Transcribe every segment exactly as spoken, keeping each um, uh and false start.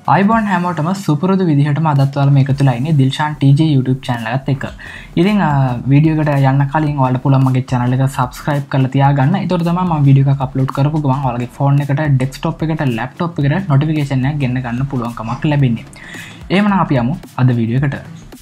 iBond හැමෝටම සුපුරුදු විදිහටම අදත් ඔයාලා මේක තුලා ඉන්නේ දිල්ෂාන් ටීජේ YouTube channel එකත් එක්ක. ඉතින් වීඩියෝ එකට යන්න කලින් ඔයාලට පුළුවන් මගේ channel එක subscribe කරලා තියාගන්න. ඒතකොට තමයි මම වීඩියෝ එකක් upload කරපු ගමන් ඔයාලගේ phone එකට desktop එකට laptop එකට notification එකක් ගෙන්න ගන්න පුළුවන්කමක් ලැබෙන්නේ. එහෙමනම් අපි යමු අද වීඩියෝ එකට.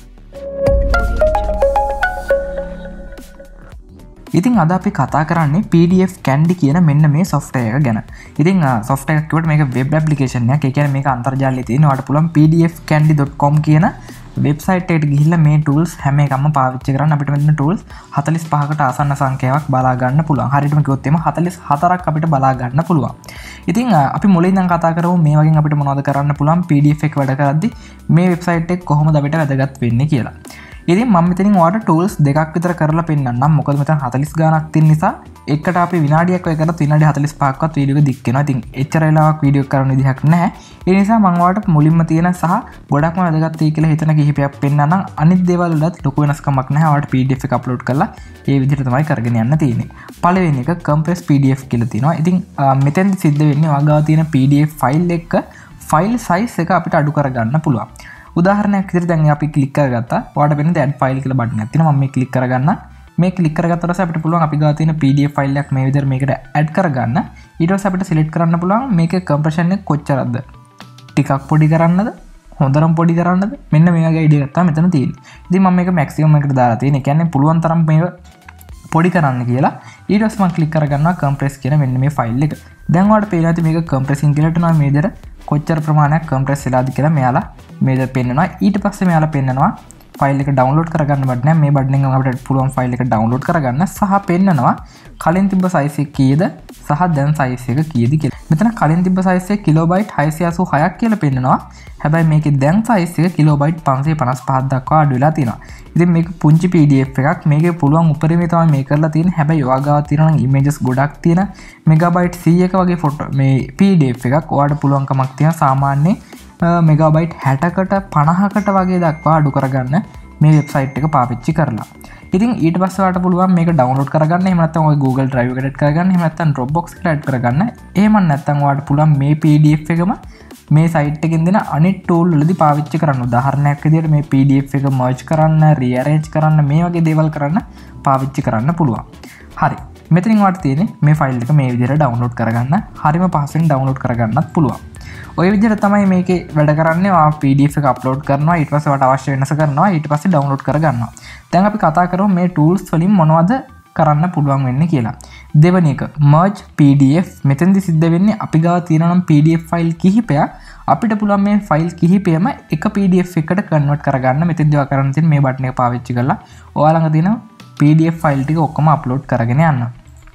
ඉතින් අද අපි කතා කරන්නේ P D F Candy කියන මෙන්න මේ software එක ගැන. ඉතින් software එක කිව්වට මේක web application එකක්. ඒ කියන්නේ මේක අන්තර්ජාලයේ තියෙන ඔයාලට පුළුවන් p d f candy dot com කියන website එකට ගිහිල්ලා මේ tools හැම එකක්ම පාවිච්චි කරන්න අපිට මෙතන tools හතළිස් පහකට ආසන්න සංඛ්‍යාවක් බලා ගන්න පුළුවන්. හරියටම කිව්වොත් එimhe හතළිස් හතරක් අපිට බලා ගන්න පුළුවන්. ඉතින් අපි මුලින් ඉඳන් කතා කරමු මේ වගේ අපිට මොනවද කරන්න පුළුවන් P D F එක වැඩ කරද්දි මේ website එක කොහොමද අපිට වැදගත් වෙන්නේ කියලා. ඉතින් මම මෙතනින් ඔයාලට tools දෙකක් විතර කරලා පෙන්නන්නම්. මොකද මෙතන හතළිස් ගානක් තියෙන නිසා එකට අපි විනාඩියක් ඔය කරලා විනාඩි හතළිස් පහක්වත් වීඩියෝ එක දික් වෙනවා. ඉතින් එච්චර වෙලාවක් වීඩියෝ කරන විදිහක් නැහැ. ඒ නිසා මම ඔයාලට මුලින්ම තියෙන සහ ගොඩක්ම වැදගත් වෙයි කියලා හිතන කිහිපයක් පෙන්නන්නම්. අනිත් දේවල් වලත් ලොකු වෙනස්කමක් නැහැ. ඔයාලට P D F එක අප්ලෝඩ් කරලා ඒ විදිහට තමයි කරගෙන යන්න තියෙන්නේ. පළවෙනි එක compress P D F කියලා තියෙනවා. ඉතින් මෙතෙන්දි සිද්ධ වෙන්නේ ඔයාගාව තියෙන P D F ෆයිල් එක ෆයිල් size එක අපිට අඩු කරගන්න පුළුවන්. උදාහරණයක් විදිහට දැන් අපි ක්ලික් කරගත්තා. ඔයාලට වෙන්නේ add file කියලා බටන් එකක් තියෙනවා. මම මේ ක්ලික් කරගන්න. මේ ක්ලික් කරගත්තට පස්සේ අපිට පුළුවන් අපි ගාව තියෙන P D F ෆයිල් එකක් මේ විදිහට මේකට add කරගන්න. ඊට පස්සේ අපිට select කරන්න පුළුවන් මේකේ compression එක කොච්චරද? ටිකක් පොඩි කරන්නද? හොඳටම පොඩි කරන්නද? මෙන්න මේ වගේ idea එකක් තමයි මෙතන තියෙන්නේ. ඉතින් මම මේක maximum එකට දාලා තියෙන්නේ. ඒ කියන්නේ පුළුවන් තරම් මේක පොඩි කරන්න කියලා. ඊට පස්සේ මම ක්ලික් කරගන්නවා compress කියන මෙන්න මේ ෆයිල් එක. දැන් ඔයාලට පේනවා ඇති මේක compressing කියලා යනවා මේ විදිහට කොච්චර ප්‍රමාණයක් compress වෙලාද කියලා මෙයාලා මේ විදිහට පෙන්නනවා. ඊට පස්සේ මෙයාලා පෙන්නනවා ෆයිල් එක download කරගන්න බඩ නෑ. මේ බටන් එකෙන් අපිට පුළුවන් ෆයිල් එක download කරගන්න සහ පෙන්නනවා කලින් තිබ්බ size එක කීයද සහ දැන් size එක කීයද කියලා. මෙතන කලින් තිබ්බ size එක kilobyte හයසිය අසූ හයක් කියලා පෙන්නනවා. හැබැයි මේකේ දැන් size එක kilobyte පන්සිය පනස් පහක් දක්වා අඩු වෙලා තියෙනවා. ඉතින් මේක පුංචි P D F එකක්. මේකේ පුළුවන් උපරිමය තමයි මේ කරලා තියෙන්නේ. හැබැයි ඔයාගාව තියෙනවා නම් images ගොඩක් තියෙන megabyte සීයක වගේ ෆොටෝ මේ P D F එකක් ඔයාලට පුළුවන්කමක් තියෙන සාමාන්‍ය මෙගාබයිට් හැටකට පනහකට වගේ දක්වා අඩු කරගන්න මේ වෙබ්සයිට් එක පාවිච්චි කරලා. ඉතින් ඊට පස්සේ ඔයාලට පුළුවන් මේක ඩවුන්ලෝඩ් කරගන්න. එහෙම නැත්නම් ඔය Google Drive එකට ඇඩ් කරගන්න. එහෙම නැත්නම් Dropbox එකට ඇඩ් කරගන්න. එහෙම නැත්නම් ඔයාලට පුළුවන් මේ P D F එකම මේ සයිට් එකෙන් දෙන අනිත් tool වලදී පාවිච්චි කරන්න. උදාහරණයක් විදිහට මේ P D F එක merge කරන්න, rearrange කරන්න, මේ වගේ දේවල් කරන්න පාවිච්චි කරන්න පුළුවන්. හරි. මෙතනින් ඔයාලට තියෙන්නේ මේ ෆයිල් එක මේ විදිහට ඩවුන්ලෝඩ් කරගන්න. හරිම පහසුවෙන් ඩවුන්ලෝඩ් කරගන්නත් පුළුවන්. ඔය විදිහට තමයි මේකේ වැඩ කරන්නේ. ඔයා P D F එක අප්ලෝඩ් කරනවා, ඊට පස්සේ ඔයාලට අවශ්‍ය වෙනස කරනවා, ඊට පස්සේ ඩවුන්ලෝඩ් කරගන්නවා. දැන් අපි කතා කරමු මේ tools වලින් මොනවද කරන්න පුළුවන් වෙන්නේ කියලා. දෙවෙනි එක merge P D F. මෙතෙන්දි සිද්ධ වෙන්නේ අපි ගාව තියෙනවා නම් P D F ෆයිල් කිහිපයක් අපිට පුළුවන් මේ ෆයිල් කිහිපයම එක P D F එකකට කන්වර්ට් කරගන්න. මෙතෙන්දි ඔයා කරන්න තියෙන්නේ මේ බටන් එක පාවිච්චි කරලා ඔයා ළඟ තියෙන P D F ෆයිල් ටික ඔක්කොම අප්ලෝඩ් කරගෙන යන්න.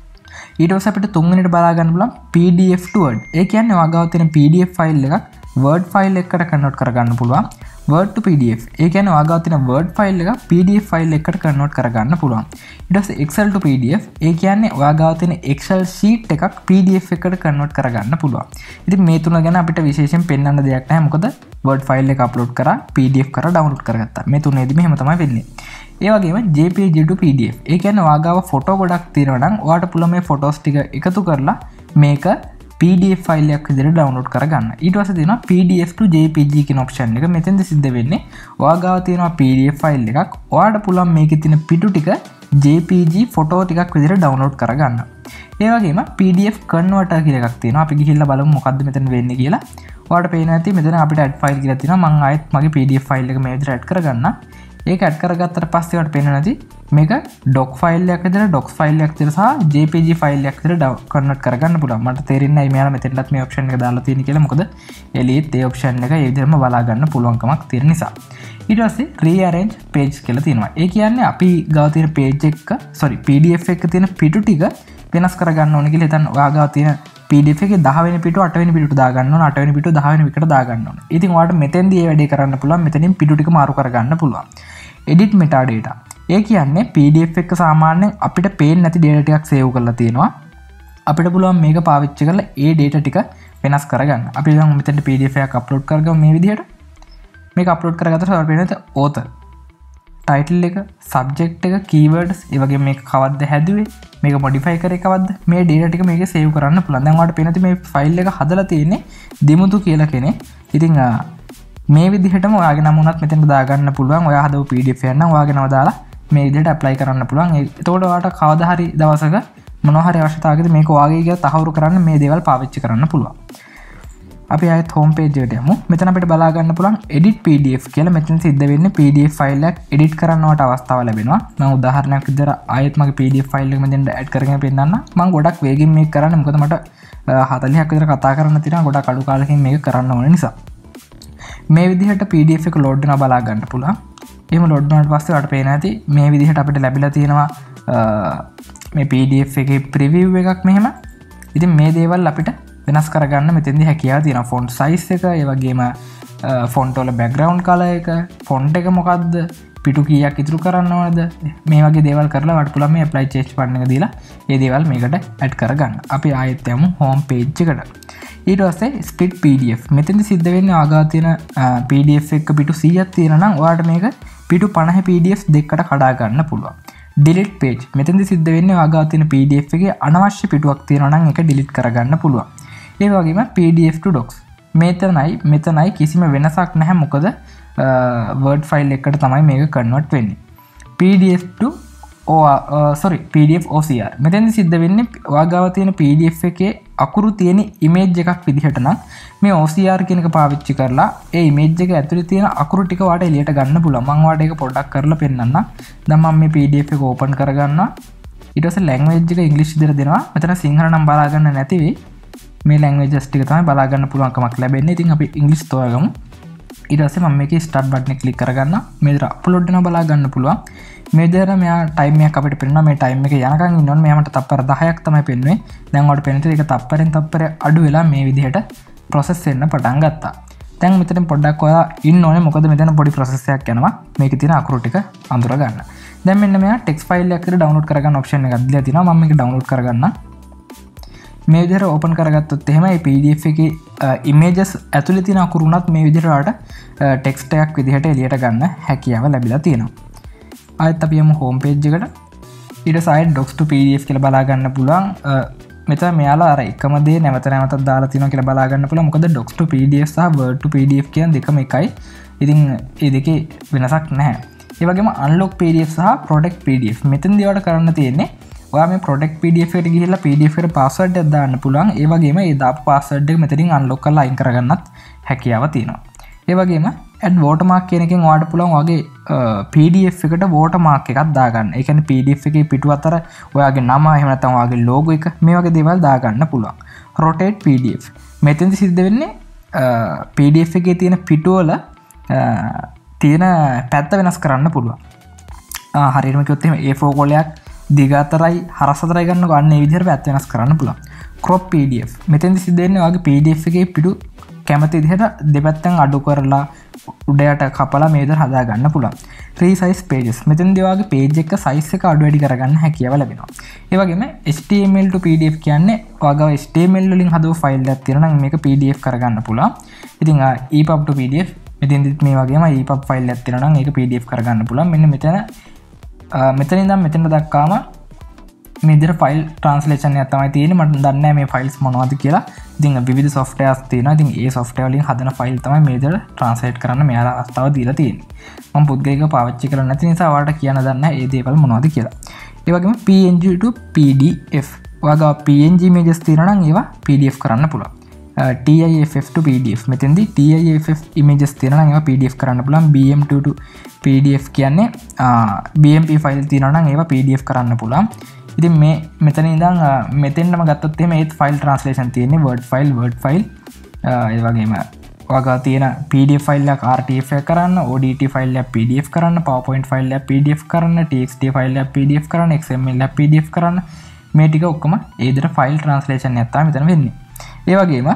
ඊට පස්සේ අපිට තුන්වෙනිට බලා ගන්න පුළුවන් P D F to Word. ඒ කියන්නේ ඔයා ගාව තියෙන P D F ෆයිල් එකක් Word ෆයිල් එකකට කන්වර්ට් කරගන්න පුළුවන්. Word to P D F. ඒ කියන්නේ ඔයා ගාව තියෙන Word ෆයිල් එක P D F ෆයිල් එකකට කන්වර්ට් කරගන්න පුළුවන්. ඊට පස්සේ Excel to P D F. ඒ කියන්නේ ඔයා ගාව තියෙන Excel sheet එකක් P D F එකකට කන්වර්ට් කරගන්න පුළුවන්. ඉතින් මේ තුන ගැන අපිට විශේෂයෙන් පෙන්වන්න දෙයක් නැහැ. මොකද Word ෆයිල් එක අප්ලෝඩ් කරා P D F කරා ඩවුන්ලෝඩ් කරගත්තා. මේ තුනේදීම එහෙම තමයි වෙන්නේ. ඒ වගේම J P G to P D F. ඒ කියන්නේ ඔයා ගාව ෆොටෝ ගොඩක් තියෙනවා නම් ඔයාට පුළුවන් මේ ෆොටෝස් ටික එකතු කරලා මේක P D F ෆයිල් එකක් විදිහට ඩවුන්ලෝඩ් කරගන්න. ඊට පස්සේ තියෙනවා P D F to J P G කියන ඔප්ෂන් එක. මෙතෙන්ද සිද්ධ වෙන්නේ ඔයා ගාව තියෙනවා P D F ෆයිල් එකක්. ඔයාට පුළුවන් මේකේ තියෙන පිටු ටික J P G ෆොටෝ ටිකක් විදිහට ඩවුන්ලෝඩ් කරගන්න. ඒ වගේම P D F converter කියලා එකක් තියෙනවා. අපි ගිහිල්ලා බලමු මොකද්ද මෙතන වෙන්නේ කියලා. ඔයාලට පේනවා ඇති මෙතන අපිට add file කියලා තියෙනවා. මම ආයෙත් මගේ P D F ෆයිල් එක මේ විදිහට add කරගන්න. ඒක add කරගත්තට පස්සේ ඔයාලට පේනවා නැති මේක doc ෆයිල් එකක් විදිහට docs ෆයිල් එකක් විදිහට සහ J P G ෆයිල් එකක් විදිහට කන්වර්ට් කරගන්න පුළුවන්. මට තේරෙන්නේ නැහැ මෙයාලා මෙතනටත් මේ ඔප්ෂන් එක දාලා තියෙන කියලා. මොකද එළියෙත් ඒ ඔප්ෂන් එක ඒ විදිහටම බලා ගන්න පුළුවන්කමක් තියෙන නිසා. ඊට පස්සේ rearrange page කියලා තියෙනවා. ඒ කියන්නේ අපි ගාව තියෙන page එක sorry P D F එකක තියෙන පිටු ටික වෙනස් කරගන්න ඕනේ කියලා හිතන්න. ඔයා ගාව තියෙන P D F එකේ දහ වෙනි පිටුව අට වෙනි පිටුවට දාගන්න ඕන. අට වෙනි පිටුව දහ වෙනි පිටුවට දාගන්න ඕන. ඉතින් ඔයාලට මෙතෙන්දී මේ වැඩේ කරන්න පුළුවන්. මෙතනින් පිටු ටික මාරු කරගන්න පුළුවන්. edit metadata. ඒ කියන්නේ P D F එක සාමාන්‍යයෙන් අපිට පේන්නේ නැති data ටිකක් save කරලා තියෙනවා. අපිට පුළුවන් මේක පාවිච්චි කරලා ඒ data ටික වෙනස් කරගන්න. අපි දැන් මෙතෙන්ට P D F එකක් අප්ලෝඩ් කරගමු මේ විදිහට. මේක අප්ලෝඩ් කරගත්තට ඔයාලට පේනවා author ටයිටල් එක සබ්ජෙක්ට් එක කීවර්ඩ්ස් ඒ වගේ මේක කවද්ද හැදුවේ මේක මොඩිෆයි කරේ කවද්ද මේ ඩේටා ටික මේකේ සේව් කරන්න පුළුවන්. දැන් ඔයාලට පේනති මේ ෆයිල් එක හදලා තියෙන්නේ දිමුතු කියලා කෙනෙක්. ඉතින් මේ විදිහටම ඔයාගේ නම උනත් මෙතෙන්ට දාගන්න පුළුවන්. ඔයා හදපු P D F එක නම් ඔයාගේ නම දාලා මේ විදිහට ඇප්ලයි කරන්න පුළුවන්. එතකොට ඔයාලට කවදා හරි දවසක මොනවා හරි අවශ්‍යතාවයකදී මේක ඔයාගේ කියලා තහවුරු කරන්න මේ දේවල් පාවිච්චි කරන්න පුළුවන්. අපි ආයෙත් හෝම් පේජ් එකට යමු. මෙතන අපිට බලා ගන්න පුළුවන් edit P D F කියලා. මෙතන සිද්ධ වෙන්නේ P D F ෆයිල් එකක් edit කරන්නවට අවස්ථාව ලැබෙනවා. මම උදාහරණයක් විදිහට ආයෙත් මගේ P D F ෆයිල් එක මෙතෙන්ට add කරගෙන පෙන්නන්න. මම ගොඩක් වේගෙන් මේක කරන්නේ මොකද මට හතලිහක් විතර කතා කරන්න තියෙනවා. ගොඩක් අඩු කාලෙකින් මේක කරන්න ඕන නිසා. මේ විදිහට P D F එක load වෙනවා බලා ගන්න පුළුවන්. එහෙම load වුණාට පස්සේ ඔයාලට පේන ඇති මේ විදිහට අපිට ලැබිලා තියෙනවා මේ P D F එකේ preview එකක් මෙහෙම. ඉතින් මේ දේවල් අපිට වෙනස් කරගන්න මෙතෙන්දි හැකියාව තියෙනවා. ෆොන්ට් සයිස් එක, ඒ වගේම ෆොන්ට් වල බෑග්ග්‍රවුන්ඩ් කලර් එක, ෆොන්ට් එක මොකද්ද, පිටු කීයක් ඉතුරු කරන්න ඕනද, මේ වගේ දේවල් කරලා වට පුළුවන් මේ apply change button එක දීලා මේ දේවල් මේකට add කරගන්න. අපි ආයෙත් යමු home page එකට. ඊට පස්සේ split P D F. මෙතෙන්දි සිද්ධ වෙන්නේ ආගා තියෙන P D F එක පිටු සීයක් තියෙනවා නම් ඔයාලට මේක පිටු පනහ P D F දෙකකට කඩා ගන්න පුළුවන්. delete page. මෙතෙන්දි සිද්ධ වෙන්නේ ආගා තියෙන P D F එකේ අනවශ්‍ය පිටුවක් තියෙනවා නම් ඒක delete කරගන්න පුළුවන්. ඒ වගේම P D F to docs. මෙතනයි මෙතනයි කිසිම වෙනසක් නැහැ. මොකද Word file එකකට තමයි මේක convert වෙන්නේ. P D F to sorry P D F O C R. මෙතෙන්දි සිද්ධ වෙන්නේ ඔයාගාව තියෙන P D F එකේ අකුරු තියෙන image එකක් විදිහට නම් මේ O C R කියන එක පාවිච්චි කරලා ඒ image එක ඇතුලේ තියෙන අකුරු ටික වාට එළියට ගන්න පුළුවන්. මම වාට ඒක පොඩ්ඩක් කරලා පෙන්නන්නම්. දැන් මම මේ P D F එක open කරගන්නවා. ඊට පස්සේ language එක English විදිහට දෙනවා. මෙතන සිංහල නම් බලා ගන්න නැති වෙයි. මේ languages ටික තමයි බලා ගන්න පුළුවන්කමක් ලැබෙන්නේ. ඉතින් අපි English තෝරගමු. ඊට පස්සේ මම මේකේ start button එක click කරගන්නවා. මේ විතර upload වෙනවා බලා ගන්න පුළුවන්. මේ විතර මෙයා time එකක් අපිට පෙන්නනවා. මේ time එක යනකම් ඉන්න ඕනේ. මෙයා මට තප්පර දහයක් තමයි පෙන්නුවේ. දැන් ඔයාලට පෙනෙන්නේ ඒක තප්පරෙන් තප්පරය අඩු වෙලා මේ විදිහට process වෙන්න පටන් ගත්තා. දැන් මෙතන පොඩ්ඩක් ඔයා ඉන්න ඕනේ. මොකද මෙතන පොඩි process එකක් යනවා. මේකේ තියෙන අකුරු ටික අඳුර ගන්න. දැන් මෙන්න මෙයා text file එකක් විතර download කරගන්න option එකක් දීලා තිනවා. මම මේක download කරගන්නම්. මේ විදිහට ඕපන් කරගත්තොත් එහෙම මේ P D F එකේ images ඇතුලේ තියෙන අකුරු උනත් මේ විදිහට ඔයාලට text එකක් විදිහට එළියට ගන්න හැකියාව ලැබිලා තියෙනවා. ආයෙත් අපි යමු home page එකට. ඊට පස්සේ docs to P D F කියලා බලා ගන්න පුළුවන්. මෙතන මෙයාලා අර එකම දේ නැවත නැවතත් දාලා තියෙනවා කියලා බලා ගන්න පුළුවන්. මොකද docs to P D F සහ word to P D F කියන දෙකම එකයි. ඉතින් මේ දෙකේ වෙනසක් නැහැ. ඒ වගේම unlock P D F සහ protect P D F. මෙතනදී ඔයාලට කරන්න තියෙන්නේ ඔයා මේ protect P D F එකට ගිහිල්ලා P D F එකට password එකක් දාන්න පුළුවන්. ඒ වගේම ඒ දාපු password එක මෙතනින් unlock කරලා අයින් කරගන්නත් හැකියාව තියෙනවා. ඒ වගේම add watermark කියන එකෙන් ඔයාලට පුළුවන් ඔයාගේ P D F එකට watermark එකක් දාගන්න. ඒ කියන්නේ P D F එකේ පිටු අතර ඔයාගේ නම එහෙම නැත්නම් ඔයාගේ logo එක මේ වගේ දේවල් දාගන්න පුළුවන්. rotate P D F. මෙතෙන්දි සිද්ධ වෙන්නේ P D F එකේ තියෙන පිටු වල තියෙන පැත්ත වෙනස් කරන්න පුළුවන්. ආ හරියටම කිව්වොත් එහෙම A four කොලයක් දිග අතරයි හරස් අතරයි ගන්න ගන්න මේ විදිහට පැත්ත වෙනස් කරන්න පුළුවන්. crop P D F. මෙතෙන්දි සිද්ධ වෙන්නේ ඔයාගේ P D F එකේ පිටු කැමති විදිහට දෙපැත්තෙන් අඩු කරලා උඩ යට කපලා මේ විදිහට හදා ගන්න පුළුවන්. resize pages. මෙතෙන්දී ඔයාගේ page එක size එක අඩු වැඩි කරගන්න හැකියාව ලැබෙනවා. ඒ වගේම H T M L to P D F කියන්නේ ඔයාගේ H T M L වලින් හදපු ෆයිල් එකක් තියෙනවා නම් මේක P D F කරගන්න පුළුවන්. ඉතින් E P U B to P D F මෙතෙන්දිත් මේ වගේම E P U B file එකක් තියෙනවා නම් ඒක P D F කරගන්න පුළුවන්. මෙන්න මෙතන මෙතන ඉඳන් මෙතන දක්වාම මේ විදිහට ෆයිල් ට්‍රාන්ස්ලේෂන් එකක් තමයි තියෙන්නේ. මට දන්නේ නැහැ මේ ෆයිල්ස් මොනවද කියලා. ඉතින් විවිධ softwares තියෙනවා. ඉතින් ඒ software වලින් හදන ෆයිල් තමයි මේ විදිහට translate කරන්න මෙයාලා අවස්ථාව දීලා තියෙන්නේ. මම පුද්ගලිකව පාවිච්චි කරන්නේ නැති නිසා ඔයාලට කියන්න දන්නේ නැහැ මේ දේවල් මොනවද කියලා. ඒ වගේම P N G to P D F. ඔයාලා P N G images තියෙනවා නම් ඒවා P D F කරන්න පුළුවන්. T I F F to P D F. මෙතෙන්දී T I F F images තියෙනවා නම් ඒවා P D F කරන්න පුළුවන්. B M two to P D F කියන්නේ B M P ෆයිල් තියෙනවා නම් ඒවා P D F කරන්න පුළුවන්. ඉතින් මේ මෙතන ඉඳන් මෙතෙන්ටම ගත්තොත් එහෙම ඒත් ෆයිල් ට්‍රාන්ස්ලේෂන් තියෙන්නේ word file word file ඒ වගේම ඔයාලා තියෙන P D F ෆයිල් එකක් R T F එක කරන්න, O D T ෆයිල් එකක් P D F කරන්න, PowerPoint ෆයිල් එකක් P D F කරන්න, T X T ෆයිල් එකක් P D F කරන්න, X M L එකක් P D F කරන්න. මේ ටික ඔක්කොම ඒ විදිහට ෆයිල් ට්‍රාන්ස්ලේෂන් එකක් තමයි මෙතන වෙන්නේ. ඒ වගේම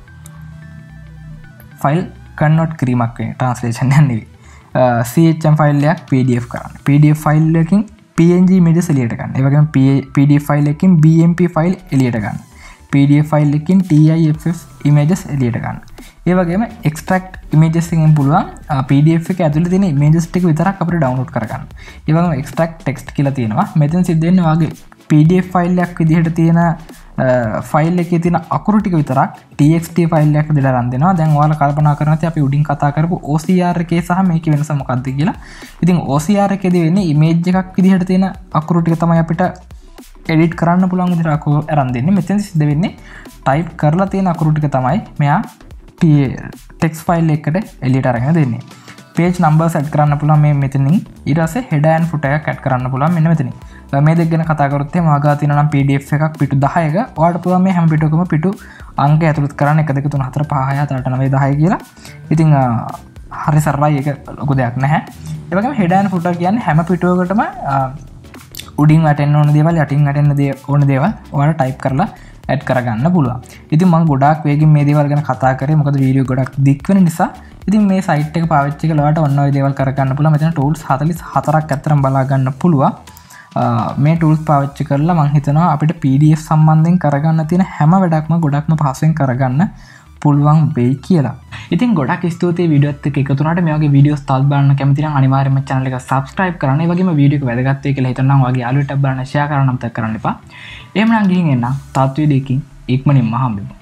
ෆයිල් කන්වර්ට් කිරීමක් වෙන්නේ ට්‍රාන්ස්ලේෂන් එක නෙවෙයි. C H M ෆයිල් එකක් P D F කරන්න. P D F ෆයිල් එකකින් P N G images එලියට ගන්න. ඒ වගේම P D F ෆයිල් එකකින් B M P ෆයිල් එලියට ගන්න. P D F ෆයිල් එකකින් T I F F images එලියට ගන්න. ඒ වගේම එක්ස්ට්‍රැක්ට් ඉමේජස් එකෙන් පුළුවන් P D F එක ඇතුලේ තියෙන ඉමේජස් ටික විතරක් අපිට ඩවුන්ලෝඩ් කරගන්න. ඒ වගේම එක්ස්ට්‍රැක්ට් ටෙක්ස්ට් කියලා තියෙනවා. මෙතන සිද්ධ වෙන්නේ වාගේ P D F ෆයිල් එකක් විදිහට තියෙන ෆයිල් එකේ තියෙන අකුරු ටික විතරක් T X T ෆයිල් එකක් විදිහට අරන් දෙනවා. දැන් ඔයාලා කල්පනා කරනවා ඉතින් අපි උඩින් කතා කරපු O C R එකේ සහ මේකේ වෙනස මොකක්ද කියලා. ඉතින් O C R එකේදී වෙන්නේ ඉමේජ් එකක් විදිහට තියෙන අකුරු ටික තමයි අපිට එඩිට් කරන්න පුළුවන් විදිහට අකුරු අරන් දෙන්නේ. මෙතෙන් සිද්ධ වෙන්නේ ටයිප් කරලා තියෙන අකුරු ටික තමයි මෙයා ටෙක්ස්ට් ෆයිල් එකකට එලියට අරගෙන දෙන්නේ. page numbers add කරන්න පුළුවන් මේ මෙතනින්. ඊට පස්සේ header and footer එකක් add කරන්න පුළුවන් මෙන්න මෙතනින්. මේ දෙක ගැන කතා කරොත් එහෙනම් ආගා තියෙනවා නම් P D F එකක් පිටු දහයක ඔයාලට පුළුවන් මේ හැම පිටුවකම පිටු අංක ඇතුළත් කරන්න one two three four five six seven eight nine ten කියලා. ඉතින් හරි සරලයි, ඒක ලොකු දෙයක් නැහැ. ඒ වගේම header and footer කියන්නේ හැම පිටුවකටම උඩින් වැටෙන්න ඕන දේවල් යටින් වැටෙන්න ඕන දේවල් ඔයාලා ටයිප් කරලා ඇඩ් කරගන්න පුළුවන්. ඉතින් මම ගොඩාක් වේගෙන් මේ දේවල් ගැන කතා කරේ මොකද වීඩියෝ ගොඩක් දික් වෙන නිසා. ඉතින් මේ සයිට් එක පාවිච්චි කරලා ඔයාලට ඔන්න ඔය දේවල් කරගන්න පුළුවන්. මෙතන tools forty-fourක් අතරම බලා ගන්න පුළුවන්. මේ tools පාවිච්චි කරලා මම හිතනවා අපිට P D F සම්බන්ධයෙන් කරගන්න තියෙන හැම වැඩක්ම ගොඩක්ම පහසුවෙන් කරගන්න පුළුවන් වෙයි කියලා. ඉතින් ගොඩක් ස්තුතියි වීඩියෝත් එක්ක එකතු වුණාට. මේ වගේ වීඩියෝස් තවත් බලන්න කැමති නම් අනිවාර්යයෙන්ම channel එක subscribe කරන්න. ඒ වගේම වීඩියෝ එක වැදගත් වෙයි කියලා හිතනවා නම් ඔයාගේ යාළුවෙක්ට බලන්න share කරන්න අමතක කරන්න එපා. එහෙමනම් ගිහින් එන්න තාත් වීඩියෝ එකකින් ඉක්මනින්ම හම්බෙමු.